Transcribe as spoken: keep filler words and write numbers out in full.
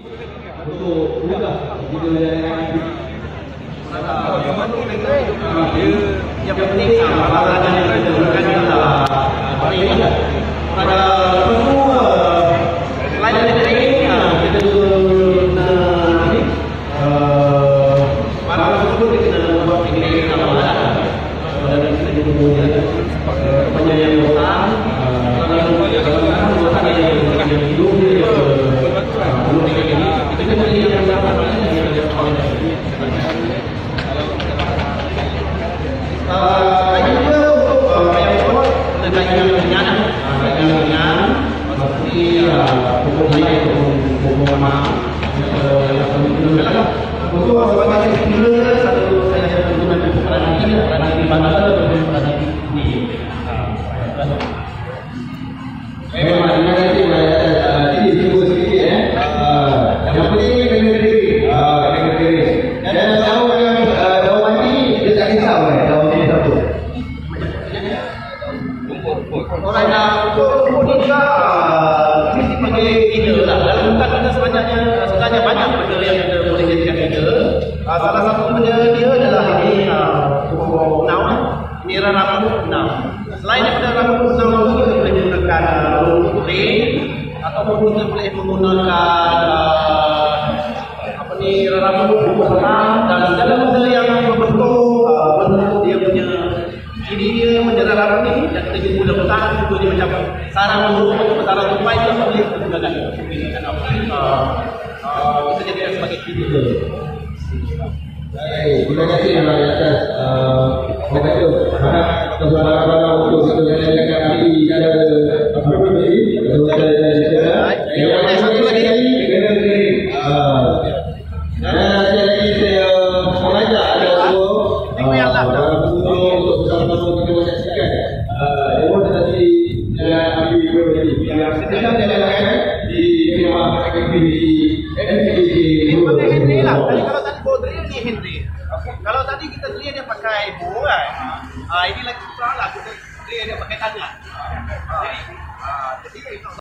Untuk mudah bila yang penting sama ada yang pada pada semua selain dari ini kita juga para tersebut kita buat ini nama dan kita juga punya penyayang hutang kalau hutang yang hidup dia belum ini kita kena yang dapat selain itu untuk yang buat dengan dengan dengan seperti pokok lain pokok mak untuk sebagai stimulus satu saya tentukan peran ini peran di mana ada peran di memang terima kasih ini tunggu sedikit ya yang penting kena diri kena diri dan tahu yang kawan ini dia tak risau kawan ini satu orang yang untuk ni juga mesti panggil ide lah dalam bukan benda sebanyaknya sebenarnya banyak benda yang kita boleh jadikan ide salah satu benda dia adalah ini pokok enam ini rambut enam selain daripada rambut enam itu kita boleh menggunakan rumput kulit ataupun kita boleh menggunakan apa ni rambut enam dan segala benda yang berbentuk bentuk dia punya ini dia menjadi rambut ni dan kita juga boleh letak juga dia macam sarang burung atau sarang tupai itu boleh kita gunakan kita jadikan sebagai ide. Baik, terima kasih Abang atas apa itu harap kebarang-barang untuk satu jalan-jalan kami cara apa tadi untuk jalan-jalan yang satu lagi kena kena dan ada lagi saya mengajak ada untuk bersama-sama kita menyaksikan demonstrasi jalan kami berbagi yang sedang jalankan di Kemah Akademi di M K J. Henry lah. Tadi kalau tadi bawa drill ni Henry. Kalau tadi kita drill dia pakai bow kan. Ah ini lagi salah kita drill dia pakai tangan. Jadi ah jadi